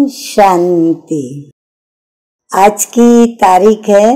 शांति। आज की तारीख है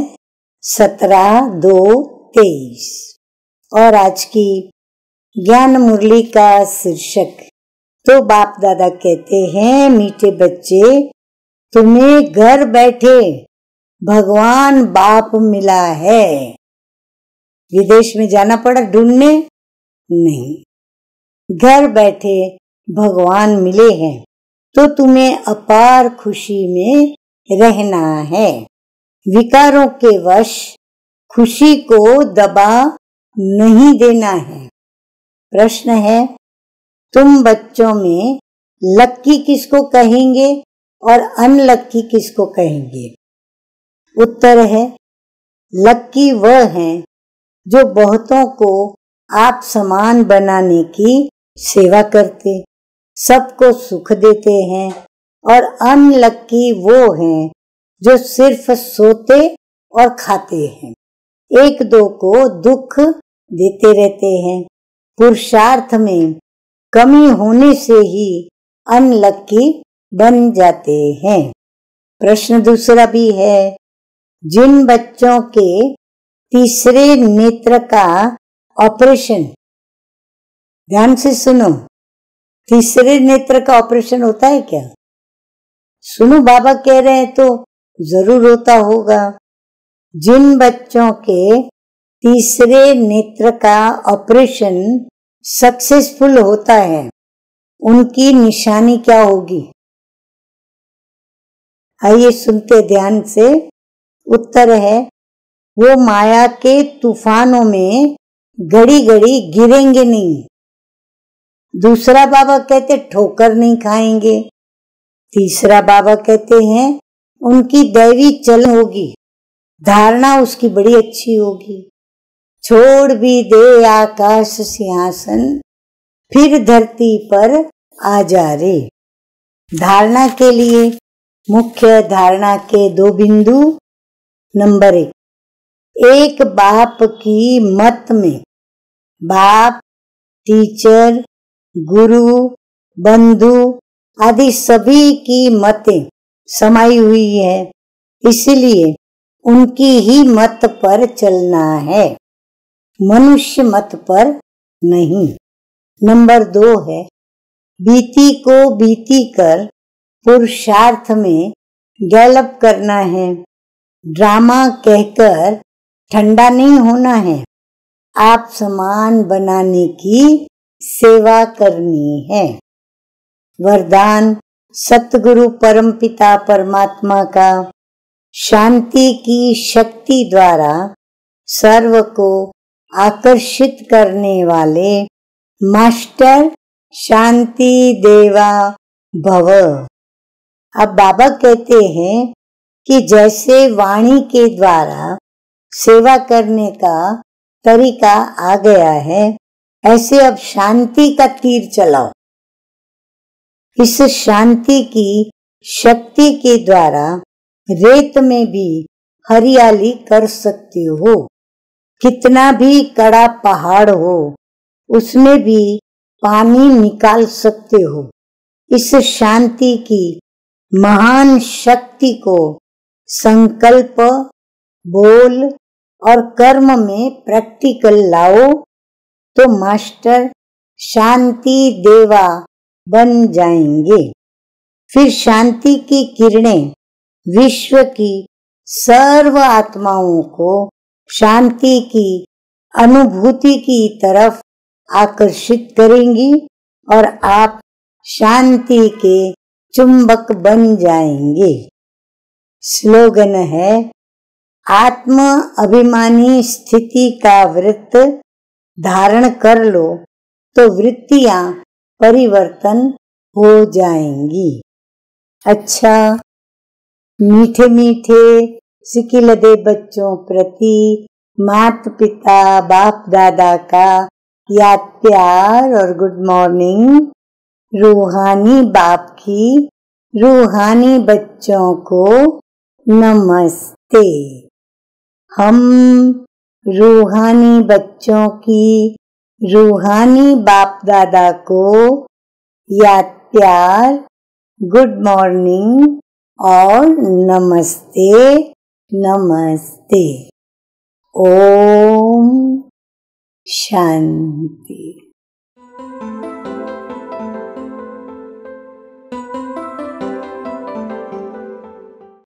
17/2/23 और आज की ज्ञान मुरली का शीर्षक। तो बाप दादा कहते हैं, मीठे बच्चे, तुम्हें घर बैठे भगवान बाप मिला है। विदेश में जाना पड़ा ढूंढने? नहीं, घर बैठे भगवान मिले हैं। तो तुम्हें अपार खुशी में रहना है। विकारों के वश खुशी को दबा नहीं देना है। प्रश्न है, तुम बच्चों में लक्की किसको कहेंगे और अनलक्की किसको कहेंगे? उत्तर है, लक्की वह हैं जो बहुतों को आप समान बनाने की सेवा करते, सबको सुख देते हैं, और अनलक्की वो हैं जो सिर्फ सोते और खाते हैं, एक दो को दुख देते रहते हैं। पुरुषार्थ में कमी होने से ही अनलक्की बन जाते हैं। प्रश्न दूसरा भी है, जिन बच्चों के तीसरे नेत्र का ऑपरेशन, ध्यान से सुनो, तीसरे नेत्र का ऑपरेशन होता है क्या? सुनो, बाबा कह रहे हैं तो जरूर होता होगा। जिन बच्चों के तीसरे नेत्र का ऑपरेशन सक्सेसफुल होता है, उनकी निशानी क्या होगी? आइए सुनते ध्यान से। उत्तर है, वो माया के तूफानों में घड़ी घड़ी गिरेंगे नहीं। दूसरा बाबा कहते ठोकर नहीं खाएंगे। तीसरा बाबा कहते हैं उनकी दैवी चलन होगी, धारणा उसकी बड़ी अच्छी होगी। छोड़ भी दे आकाश सिंहासन, फिर धरती पर आ जा रे। धारणा के लिए मुख्य धारणा के 2 बिंदु। नंबर 1, एक बाप की मत में बाप, टीचर, गुरु, बंधु आदि सभी की मतें समाई हुई है, इसलिए उनकी ही मत पर चलना है, मनुष्य मत पर नहीं। नंबर 2 है, बीती को बीती कर पुरुषार्थ में डेवलप करना है। ड्रामा कहकर ठंडा नहीं होना है, आप समान बनाने की सेवा करनी है। वरदान सतगुरु परमपिता परमात्मा का शांति की शक्ति द्वारा सर्व को आकर्षित करने वाले मास्टर शांति देवा भव। अब बाबा कहते हैं कि जैसे वाणी के द्वारा सेवा करने का तरीका आ गया है, ऐसे अब शांति का तीर चलाओ। इस शांति की शक्ति के द्वारा रेत में भी हरियाली कर सकते हो। कितना भी कड़ा पहाड़ हो, उसमें भी पानी निकाल सकते हो। इस शांति की महान शक्ति को संकल्प, बोल और कर्म में प्रैक्टिकल लाओ तो मास्टर शांति देवा बन जाएंगे। फिर शांति की किरणें विश्व की सर्व आत्माओं को शांति की अनुभूति की तरफ आकर्षित करेंगी और आप शांति के चुंबक बन जाएंगे। स्लोगन है, आत्म अभिमानी स्थिति का वृत्त धारण कर लो तो वृत्तियां परिवर्तन हो जाएंगी। अच्छा, मीठे मीठे सिकिलदे बच्चों प्रति माता पिता बाप दादा का याद प्यार और गुड मॉर्निंग। रूहानी बाप की रूहानी बच्चों को नमस्ते। हम रूहानी बच्चों की रूहानी बाप दादा को याद प्यार, गुड मॉर्निंग और नमस्ते नमस्ते। ओम शांति।